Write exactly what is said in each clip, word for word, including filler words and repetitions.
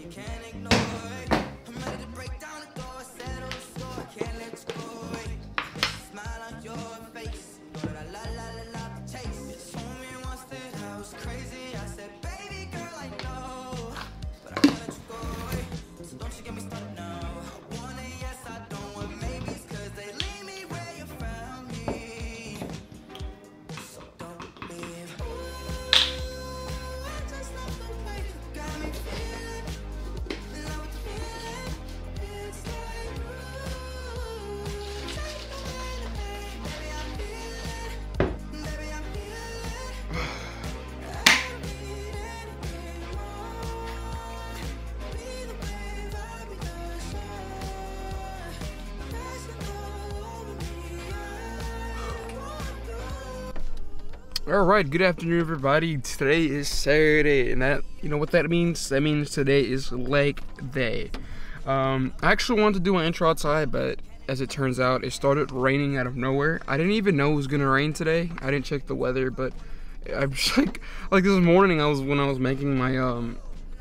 All right, good afternoon, everybody. Today is Saturday, and that, you know what that means? That means today is leg day. Um, I actually wanted to do an intro outside, but as it turns out, it started raining out of nowhere. I didn't even know it was gonna rain today. I didn't check the weather, but I'm just like, like this morning, I was when I was making my um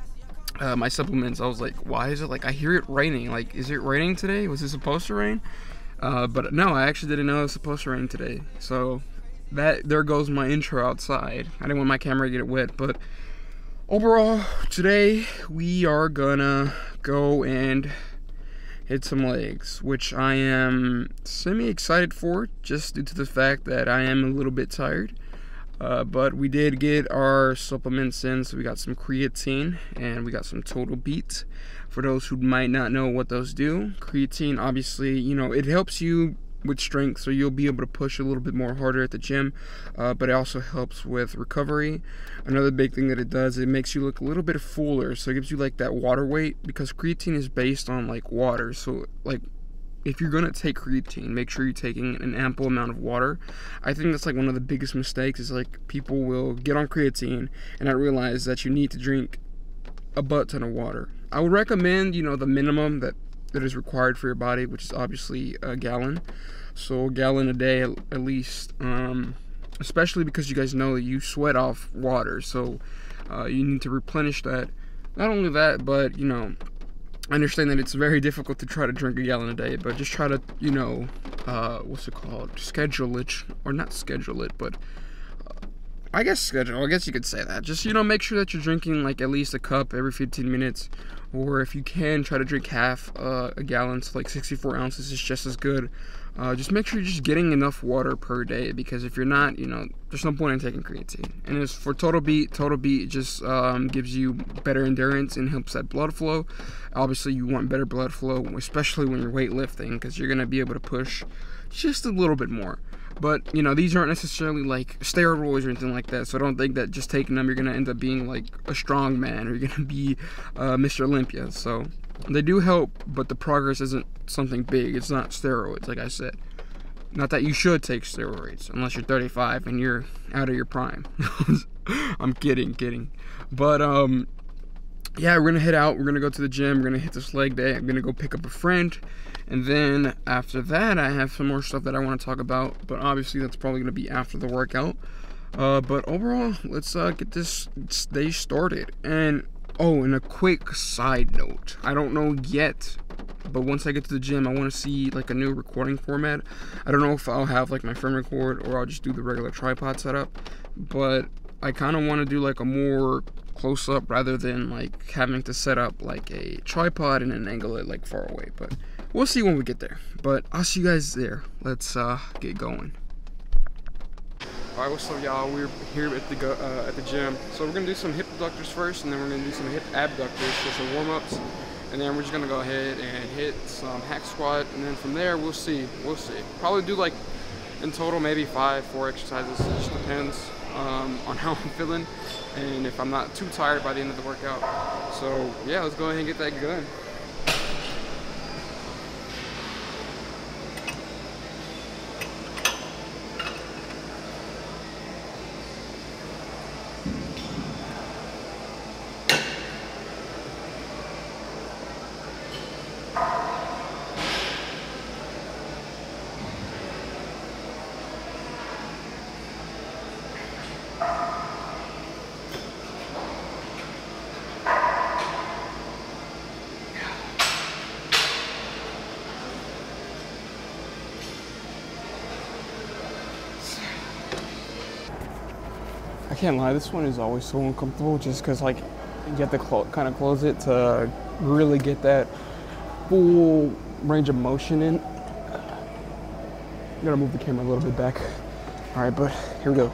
uh, my supplements. I was like, why is it like I hear it raining? Like, is it raining today? Was it supposed to rain? Uh, but no, I actually didn't know it was supposed to rain today. So. That there goes my intro outside. I didn't want my camera to get wet, but overall, today we are gonna go and hit some legs, which I am semi-excited for, just due to the fact that I am a little bit tired. Uh, but we did get our supplements in, so we got some creatine and we got some Total Beat. For those who might not know what those do, creatine, obviously, you know, it helps you with strength, so you'll be able to push a little bit more harder at the gym, uh, but it also helps with recovery. Another big thing that it does, it makes you look a little bit fuller, so it gives you like that water weight, because creatine is based on like water. So like if you're gonna take creatine, make sure you're taking an ample amount of water. I think that's like one of the biggest mistakes, is like people will get on creatine and not realize that you need to drink a butt ton of water. I would recommend, you know, the minimum that that is required for your body, which is obviously a gallon. So a gallon a day at least, um, especially because you guys know that you sweat off water, so uh, you need to replenish that. Not only that, but you know, I understand that it's very difficult to try to drink a gallon a day, but just try to, you know, uh, what's it called, schedule it, or not schedule it, but uh, I guess schedule, I guess you could say that. Just, you know, make sure that you're drinking like at least a cup every fifteen minutes, or if you can, try to drink half uh, a gallon, so like sixty-four ounces is just as good. Uh, just make sure you're just getting enough water per day, because if you're not, you know, there's no point in taking creatine. And as for Total Beat, Total Beat just um, gives you better endurance and helps that blood flow. Obviously, you want better blood flow, especially when you're weightlifting, because you're going to be able to push just a little bit more. But, you know, these aren't necessarily like steroids or anything like that, so I don't think that just taking them, you're going to end up being like a strong man, or you're going to be uh, Mister Olympia. So they do help, but the progress isn't something big. It's not steroids, like I said. Not that you should take steroids unless you're thirty-five and you're out of your prime. I'm kidding, kidding. But, um, yeah, we're going to head out. We're going to go to the gym. We're going to hit this leg day. I'm going to go pick up a friend. And then after that, I have some more stuff that I want to talk about. But obviously, that's probably going to be after the workout. Uh, but overall, let's uh, get this day started. And, oh, and a quick side note. I don't know yet, but once I get to the gym, I want to see, like, a new recording format. I don't know if I'll have, like, my phone record, or I'll just do the regular tripod setup. But I kind of want to do, like, a more close up, rather than like having to set up like a tripod and then angle it like far away. But we'll see when we get there. But I'll see you guys there. Let's uh, get going. All right, what's up, y'all? We're here at the uh, at the gym. So we're gonna do some hip abductors first, and then we're gonna do some hip abductors, so some warm ups, and then we're just gonna go ahead and hit some hack squat, and then from there we'll see. We'll see. Probably do like in total maybe five, four exercises. It just depends um, on how I'm feeling, and if I'm not too tired by the end of the workout. So yeah, let's go ahead and get that going. can't lie, this one is always so uncomfortable just because like you have to clo- kind of close it to really get that full range of motion in. I'm gonna move the camera a little bit back. All right, but here we go.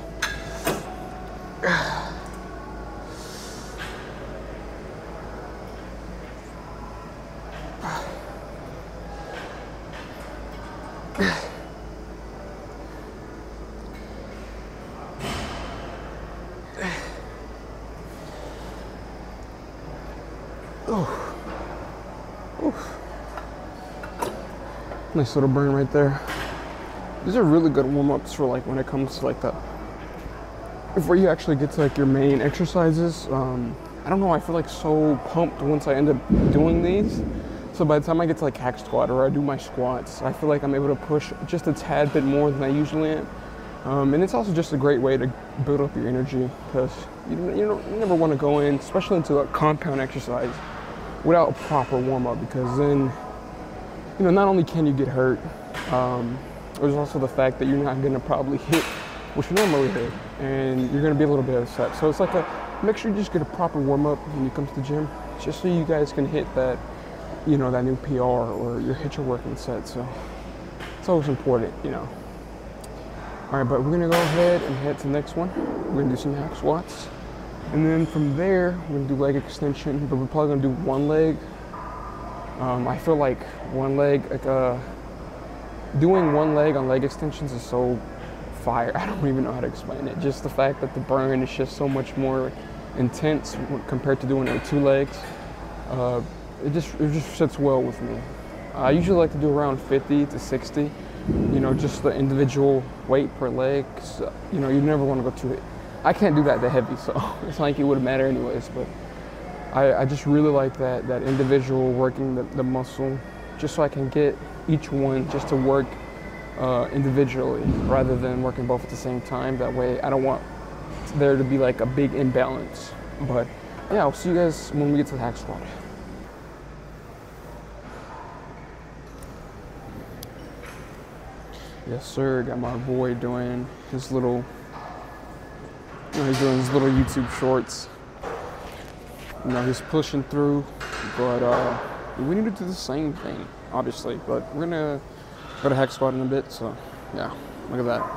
Oh. Oof. Nice little burn right there. These are really good warm-ups for like when it comes to like the before you actually get to like your main exercises. um I don't know, I feel like so pumped once I end up doing these, so by the time I get to like hack squat or I do my squats, I feel like I'm able to push just a tad bit more than I usually am. Um, and it's also just a great way to build up your energy, because you, you, know, you never want to go in, especially into a compound exercise, without a proper warm-up, because then, you know, not only can you get hurt, um, there's also the fact that you're not going to probably hit what you normally hit, and you're going to be a little bit upset. So it's like a, make sure you just get a proper warm-up when you come to the gym, just so you guys can hit that, you know, that new P R or your hit your working set. So it's always important, you know. All right, but we're gonna go ahead and head to the next one. We're gonna do some hack squats. And then from there, we're gonna do leg extension, but we're probably gonna do one leg. Um, I feel like one leg, like uh, doing one leg on leg extensions is so fire. I don't even know how to explain it. Just the fact that the burn is just so much more intense compared to doing it with two legs. Uh, it just it just sits well with me. I usually like to do around fifty to sixty. You know, just the individual weight per leg. So, you know, you never want to go too. I can't do that that heavy, so it's not like it wouldn't matter anyways. But I, I just really like that that individual working the, the muscle, just so I can get each one just to work uh, individually rather than working both at the same time. That way, I don't want there to be like a big imbalance. But yeah, I'll see you guys when we get to the hack squat. Yes, sir. Got my boy doing his little, you know, he's doing his little YouTube shorts. You know, he's pushing through, but uh, we need to do the same thing, obviously. But we're gonna go to hack squat in a bit, so yeah, look at that.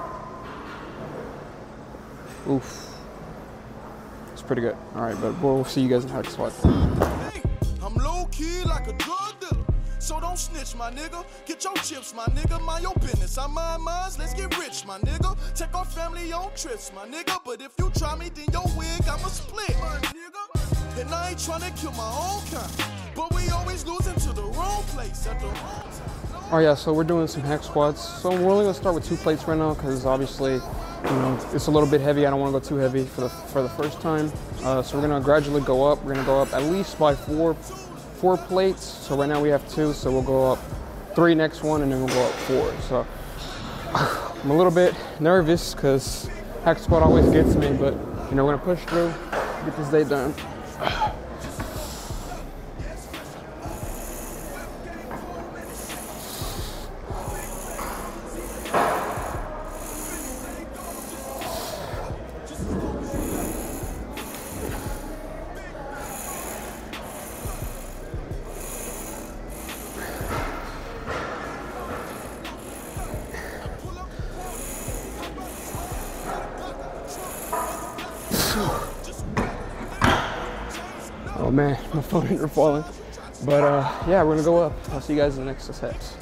Oof, it's pretty good. All right, but we'll see you guys in hack squat. Hey, I'm low key like a drug dealer. So don't snitch, my nigga. Get your chips, my nigga. Mind your business. I mind mine. Let's get rich, my nigga. Take our family on trips, my nigga. But if you try me, then your wig, I'ma split, my nigga. And I ain't tryna kill my own kind. But we always losing to the wrong place at the wrong time. All right, yeah, so we're doing some hack squats. So we're only gonna start with two plates right now, because obviously, you know, it's a little bit heavy. I don't want to go too heavy for the for the first time. Uh, so we're gonna gradually go up. We're gonna go up at least by four, four plates. So right now we have two, so we'll go up three next one, and then we'll go up four. So I'm a little bit nervous because hack squat always gets me, but you know, we're gonna push through, get this day done. Oh man, my phone ended up falling. But uh, yeah, we're gonna go up. I'll see you guys in the next sets.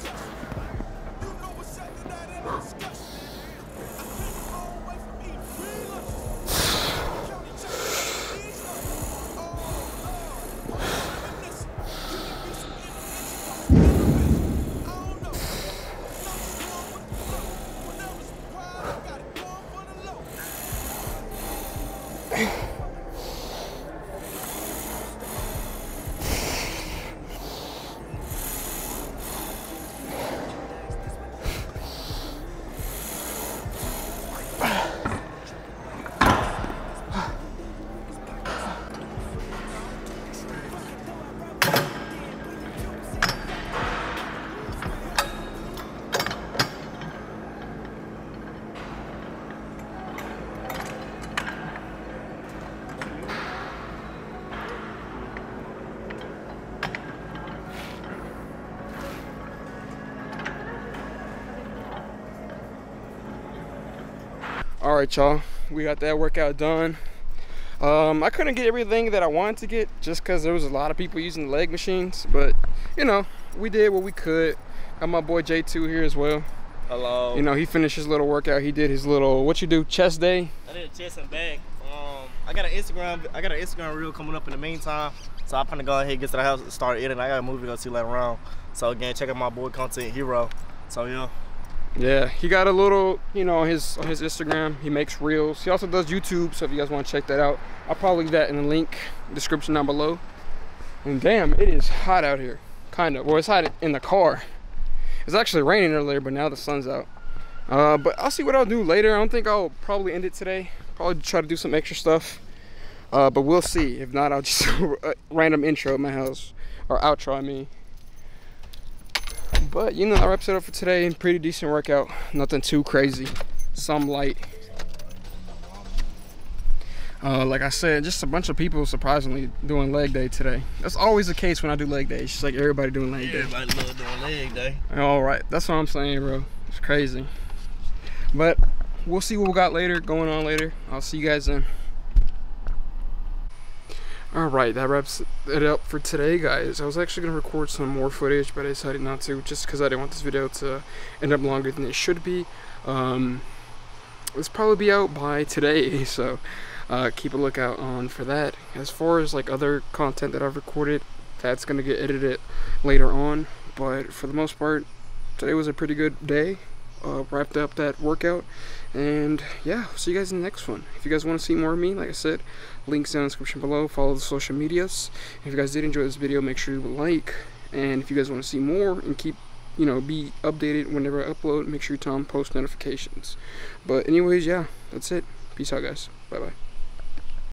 All right, y'all, we got that workout done. Um, I couldn't get everything that I wanted to get just because there was a lot of people using the leg machines, but you know, we did what we could. Got my boy J two here as well. Hello. You know, he finished his little workout. He did his little, what you do, chest day? I did a chest and back. Um, I got an Instagram, I got an Instagram reel coming up in the meantime, so I'm gonna go ahead and get to the house and start editing. I got a movie to go see later on. So again, check out my boy Content Hero. So yeah. Yeah, he got a little, you know, on his on his Instagram. He makes reels. He also does YouTube, so if you guys want to check that out, I'll probably leave that in the link description down below. And damn, it is hot out here, kind of. Well, it's hot in the car. It's actually raining earlier, but now the sun's out. Uh, but I'll see what I'll do later. I don't think I'll probably end it today. Probably try to do some extra stuff. Uh, but we'll see. If not, I'll just a random intro at my house, or outro, I mean. But you know, that wraps it up for today. Pretty decent workout, nothing too crazy, some light. Uh, like I said, just a bunch of people surprisingly doing leg day today. That's always the case when I do leg day. It's just like everybody doing leg day. Everybody love doing leg day. All right, that's what I'm saying, bro. It's crazy. But we'll see what we got later, going on later. I'll see you guys then. All right, that wraps it up for today, guys. I was actually gonna record some more footage, but I decided not to, just because I didn't want this video to end up longer than it should be. Um, it's probably be out by today, so uh, keep a lookout on for that. As far as like other content that I've recorded, that's gonna get edited later on. But for the most part, today was a pretty good day. Uh, wrapped up that workout, and yeah, see you guys in the next one. If you guys want to see more of me, like I said, links down in the description below. Follow the social medias. If you guys did enjoy this video, make sure you like, and if you guys want to see more and keep, you know, be updated whenever I upload, make sure you turn on post notifications. But anyways, yeah, that's it. Peace out, guys. Bye bye.